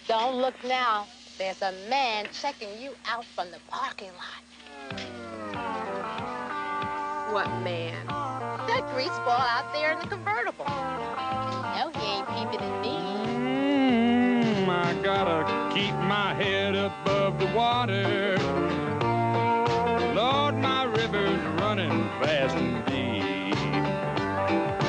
Don't look now. There's a man checking you out from the parking lot. What man? That greaseball out there in the convertible. You know he ain't peeping at me. I gotta keep my head above the water. Lord, my river's running fast and deep.